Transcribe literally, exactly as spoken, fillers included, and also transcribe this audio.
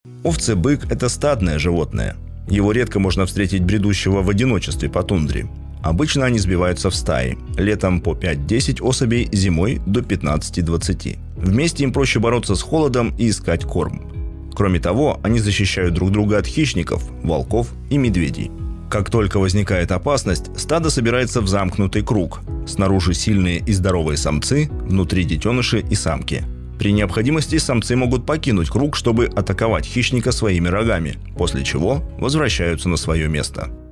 Овцы-бык – это стадное животное. Его редко можно встретить бредущего в одиночестве по тундре. Обычно они сбиваются в стаи. Летом по пять-десять особей, зимой до пятнадцати-двадцати. Вместе им проще бороться с холодом и искать корм. Кроме того, они защищают друг друга от хищников, волков и медведей. Как только возникает опасность, стадо собирается в замкнутый круг. Снаружи сильные и здоровые самцы, внутри детеныши и самки. При необходимости самцы могут покинуть круг, чтобы атаковать хищника своими рогами, после чего возвращаются на свое место.